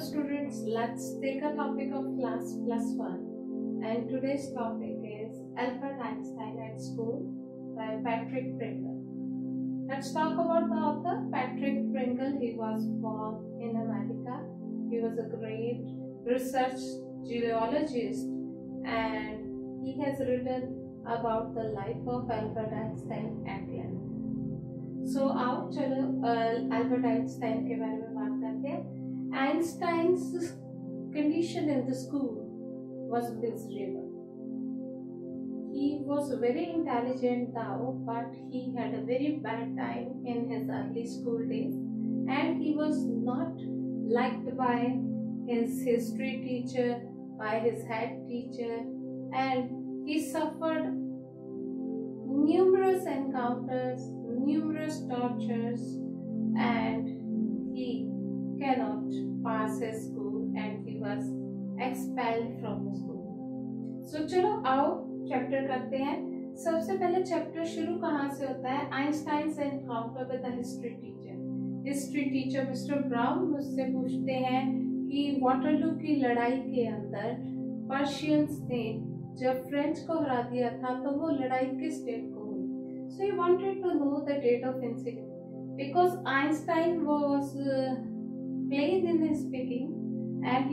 students, let's take a topic of class +1, and today's topic is Albert Einstein at School by Patrick Pringle. Let's talk about the author. Patrick Pringle, he was born in America. He was a great research geologist and he has written about the life of Albert Einstein at length. So आओ चलो Albert Einstein के बारे में बात करते हैं. Einstein's condition in the school was miserable. He was very intelligent though, but he had a very bad time in his early school days, and he was not liked by his history teacher, by his head teacher, and he suffered numerous encounters, numerous tortures, and he cannot pass his school and he was expelled from the school. So चलो आओ chapter करते हैं. सबसे पहले chapter शुरू कहाँ से होता है? Einstein's encounter with the history teacher. History teacher mister Brown मुझसे पूछते हैं कि वाटरलू की लड़ाई के अंदर पर्शियंस ने जब फ्रेंच को हरा दिया था तो वो लड़ाई किस डेट को हुई? So he wanted to know the date of incident because Einstein was plain in his speaking and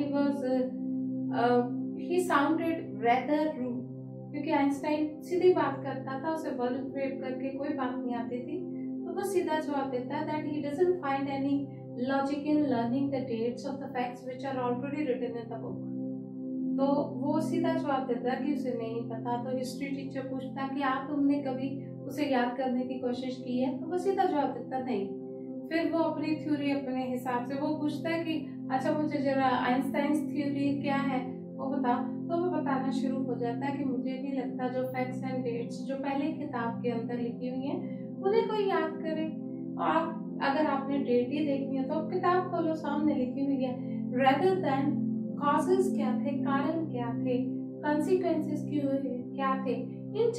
he sounded rather rude क्योंकि आइंस्टाइन सीधी बात करता था, उसे वर्ब फ्रेम करके कोई बात नहीं आती थी, तो वो सीधा जवाब देता that he doesn't find any logic in learning the dates of the facts which are already written in the book. तो वो सीधा जवाब देता कि उसे नहीं पता. तो हिस्ट्री टीचर पूछता कि आप तुमने कभी उसे याद करने की कोशिश की है? तो वो सीधा जवाब देता नहीं. फिर वो अपनी थ्योरी अपने हिसाब से वो पूछता है कि अच्छा मुझे जरा आइंस्टाइन्स थ्योरी क्या है वो बता. तो वो बताना शुरू हो जाता है कि मुझे नहीं लगता जो फैक्ट्स एंड डेट्स जो पहले किताब के अंदर लिखी हुई हैं उन्हें कोई याद करे. और अगर आपने डेट ही देखनी है तो किताब खोलो, सामने लिखी हुई है. रेदर देन कॉजेस क्या थे, कारण क्या थे, कॉन्सिक्वेंसेस क्या थे, इन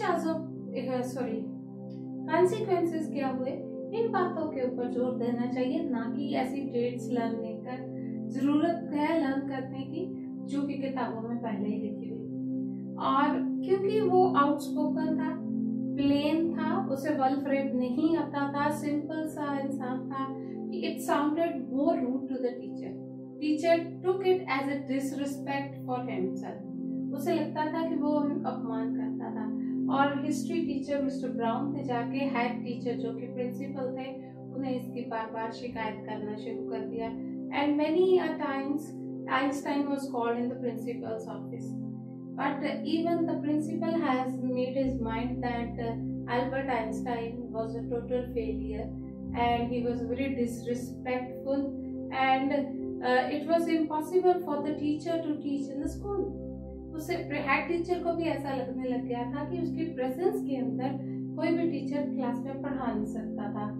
कॉन्सिक्वेंसेस क्या हुए, इन बातों के ऊपर जोर देना चाहिए, ना कि ऐसी डेट्स लर्न कर. जरूरत है लर्न करने की जो कि किताबों में पहले ही लिखी हुई. और क्योंकि वो आउटस्पोकन था, प्लेन था, उसे वर्ब फ्रेम नहीं आता था, सिंपल सा इंसान था, it sounded more rude to the teacher. Teacher took it as a disrespect for himself. उसे लगता था कि वो अपमान करता था. और हिस्ट्री टीचर मिस्टर ब्राउन ने जाके हेड टीचर जो कि प्रिंसिपल थे उन्हें इसकी बार बार शिकायत करना शुरू कर दिया. And many a times Einstein was called in the principal's office, but even the principal has made his mind that Albert Einstein was a total failure and he was very disrespectful and it was impossible for the teacher to teach in the school. उसे head teacher को भी ऐसा लगने लग गया था कि उसकी प्रेजेंस के अंदर कोई भी टीचर क्लास में पढ़ा नहीं सकता था.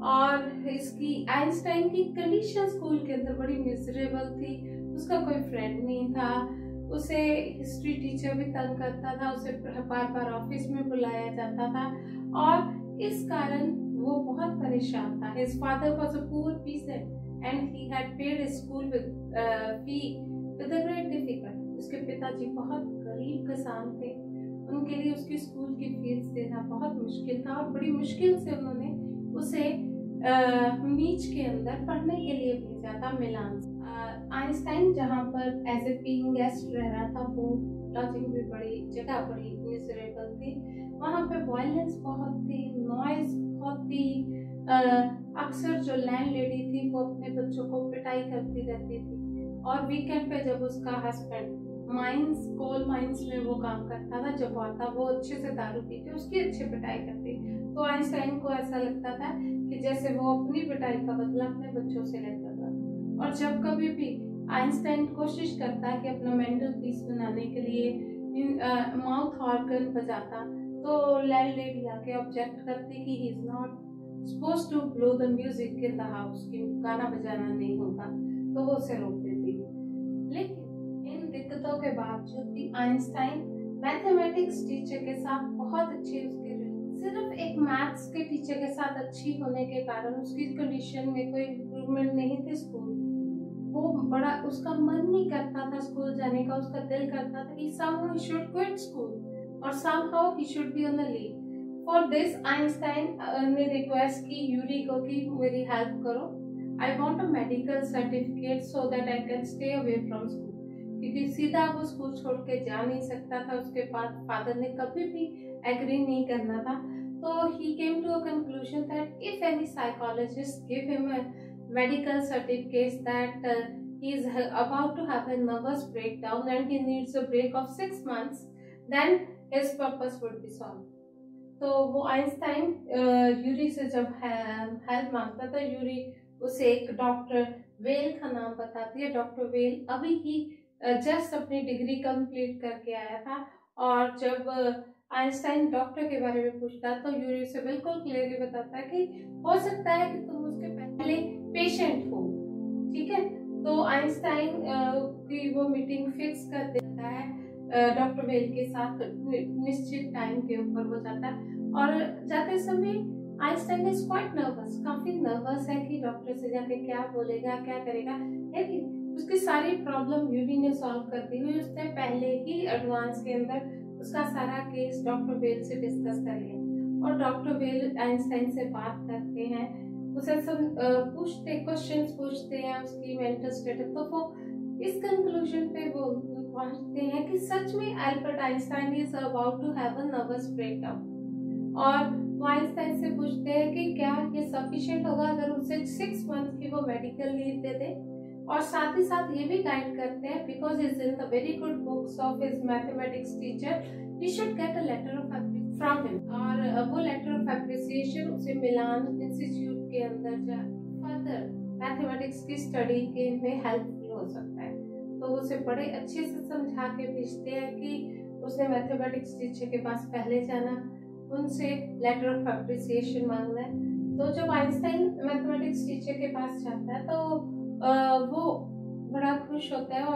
और इसकी आइंस्टाइन की कंडीशन स्कूल के अंदर बड़ी मिजरेबल थी. उसका कोई फ्रेंड नहीं था, उसे हिस्ट्री टीचर भी तंग करता था, उसे बार बार ऑफिस में बुलाया जाता था और इस कारण वो बहुत परेशान था. His father was a poor peasant and he had paid his school fee with a great difficulty. उसके पिताजी बहुत गरीब किसान थे, उनके लिए उसकी स्कूल की फीस देना बहुत मुश्किल था और बड़ी मुश्किल से उन्होंने उसे नीच के अंदर पढ़ने के लिए भेजा था मिलान. आइंस्टाइन जहाँ पर एज ए पेइंग गेस्ट रह रहा था वो लॉजिंग भी जगह बड़ी मिजरेबल थी. वहाँ पे वायलेंस बहुत थी, नॉइज बहुत थी. अक्सर जो लैंड लेडी थी वो अपने बच्चों को पिटाई करती रहती थी. और वीकेंड पे जब उसका हस्बैंड कोल माइंस में वो काम करता था, जब आता वो अच्छे से दारू पीते, उसकी अच्छी पिटाई करती. तो आइंस्टाइन को ऐसा लगता था कि जैसे वो अपनी पिटाई का बदला अपने बच्चों से लेता था. और जब कभी भी आइंस्टाइन कोशिश करता कि अपना मेंटल पीस बनाने के लिए माउथ ऑर्गन बजाता तो लैंड लेडी आके ऑब्जेक्ट करती कि he is not supposed to blow the music in the house, कि गाना बजाना नहीं होगा, तो वो उसे रोक देती. लेकिन इन दिक्कतों के बावजूद भी आइंस्टाइन मैथमेटिक्स टीचर के साथ बहुत अच्छी उसकी रही. सिर्फ एक मैथ्स के टीचर के साथ अच्छी होने के कारण उसकी कंडीशन में कोई इम्प्रूवमेंट नहीं थी. स्कूल वो बड़ा उसका मन नहीं करता था स्कूल जाने का, उसका दिल करता था कि somehow he should quit school और somehow he should be on the leave. For this Einstein ने रिक्वेस्ट की यूरी को कि मेरी हेल्प करो, I want a medical certificate so that I can stay away from school, क्योंकि सीधा वो स्कूल छोड़ के जा नहीं सकता था, उसके बाद फादर ने कभी भी एग्री नहीं करना था. तो he came to a conclusion that if any psychologist give him a medical certificate that he is about to have a nervous breakdown and he needs a break of 6 months, then his purpose would be solved. तो वो Einstein Yuri से जब help मांगता था, Yuri उसे एक doctor well का नाम बताती है. डॉक्टर वेल अभी ही जस्ट अपनी डिग्री कंप्लीट करके आया था, और जब आइंस्टाइन डॉक्टर के बारे में पूछता तो यूरी उसे बिल्कुल क्लियरली बताता है कि हो सकता है कि तुम उसके पहले पेशेंट हो. ठीक है, तो आइंस्टाइन की वो मीटिंग फिक्स कर देता है डॉक्टर वेल के साथ. निश्चित टाइम के ऊपर वो जाता है, और जाते समय आइंस्टाइन इज क्वाइट नर्वस, काफी नर्वस है कि डॉक्टर से जाके क्या बोलेगा, क्या करेगा. लेकिन उसकी सारी प्रॉब्लम यूरी ने सॉल्व कर दी हुई. उसने पहले ही एडवांस के अंदर उसका सारा केस डॉक्टर वेल से डिस्कस कर लिया, और डॉक्टर वेल आइंस्टाइन से बात करते हैं, उसे सब क्वेश्चंस पूछते हैं उसकी मेंटल स्टेटस. तो वो इस कंक्लूजन पे वो पहुंचते हैं कि सच में Albert Einstein is about to have a nervous breakdown. और वो आइंस्टाइन से पूछते हैं कि क्या ये सफिशिएंट होगा अगर उसे 6 मंथ की वो मेडिकल लीव दे दे, और साथ ही साथ ये भी गाइड करते हैं because is in the very good books of his mathematics teacher, he should get a letter of from him. और वो लेटर ऑफ एप्रिसिएशन उसे मिलान इंस्टीट्यूट के अंदर जा फर्दर मैथमेटिक्स की स्टडी के में हेल्पफुल हो सकता है. तो उसे बड़े अच्छे से समझा के भेजते हैं कि उसने मैथमेटिक्स टीचर के पास पहले जाना, उनसे लेटर ऑफ एप्रिसिएशन मांगना है. तो जब आइंस्टाइन मैथमेटिक्स टीचर के पास जाता है तो वो बड़ा खुश होता है,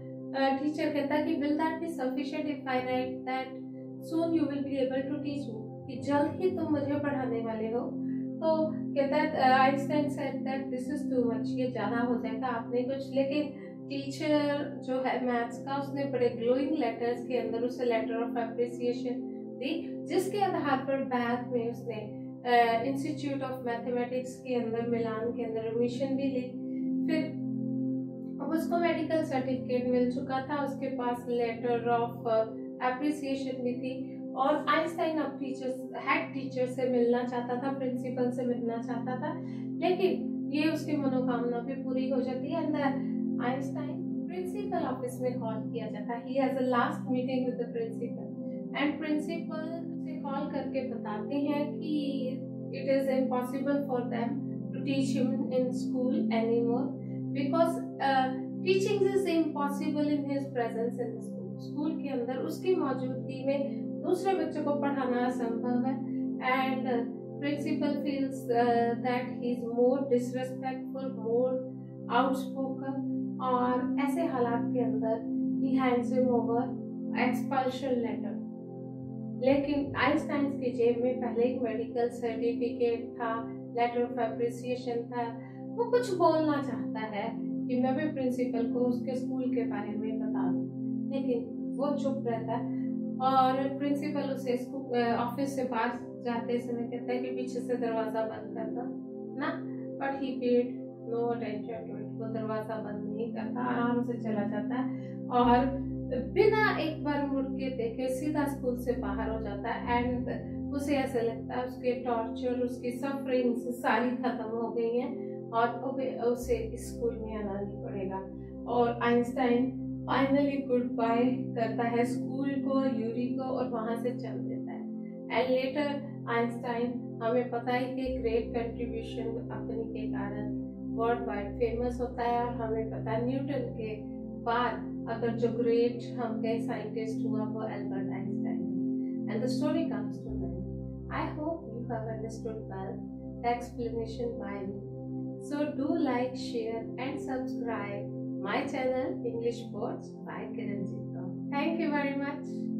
और टीचर कहता है कि will that be sufficient if I write that soon you will be able to teach me, कि जल्द ही तुम मुझे पढ़ाने वाले हो. तो कहता है Einstein said that this is too much, ये ज्यादा हो जाएगा आपने कुछ. लेकिन टीचर जो है मैथ्स का, उसने बड़े ग्लोइंग लेटर्स के अंदर उसे लेटर ऑफ एप्रिसिएशन दी, जिसके आधार पर बाद में उसने इंस्टीट्यूट ऑफ मैथमेटिक्स के अंदर मिलान के अंदर एडमिशन भी ली. फिर अब उसको मेडिकल सर्टिफिकेट मिल चुका था, उसके पास लेटर ऑफ एप्रिसिएशन भी थी, और आइंस्टाइन अब हेड टीचर से मिलना चाहता था, प्रिंसिपल से मिलना चाहता था. लेकिन ये उसकी मनोकामना भी पूरी हो जाती है. आइंस्टाइन प्रिंसिपल ऑफिस में कॉल किया जाता है. He has a last meeting with the principal, and principal से कॉल करके बताते हैं कि it is impossible for them to teach him in school anymore, because teaching is impossible in his presence in school. School के अंदर उसकी मौजूदगी में दूसरे बच्चों को पढ़ाना असंभव है. And principal feels that he is more disrespectful, more outspoken, और ऐसे हालात के अंदर he hands him over expulsion letter. लेकिन आइंस्टाइन की जेब में पहले ही मेडिकल सर्टिफिकेट था, लेटर ऑफ एप्रिसिएशन था. वो कुछ बोलना चाहता है कि मैं भी प्रिंसिपल को उसके स्कूल के बारे में बता दूं, लेकिन वो चुप रहता है. और प्रिंसिपल उसे ऑफिस से बाहर जाते समय कहता है कि पीछे से दरवाजा बंद कर दो ना, but he paid no attention to it. वो दरवाजा बंद नहीं करता, आराम से चला जाता है, और बिना एक बार मुड़ के देखे सीधा स्कूल से बाहर हो जाता है. एंड उसे ऐसा लगता है उसके टॉर्चर, उसकी सफरिंग सारी खत्म हो गई हैं, और उसे स्कूल में आना नहीं पड़ेगा. और आइंस्टाइन फाइनली गुड बाय करता है स्कूल को, यूरी को, और वहां से चल देता है. एंड लेटर आइंस्टाइन, हमें पता है कि ग्रेट कंट्रीब्यूशन अपनी के कारण वर्ल्ड वाइड फेमस होता है, और हमें पता है न्यूटन के बाद अगर जो ग्रेट हम कई साइंटिस्ट हुआ वो Albert Einstein. And the story comes to an end. I hope you have understood well the explanation by me. So do like, share and subscribe my channel English Words by Kiranjit Kaur. Thank you very much.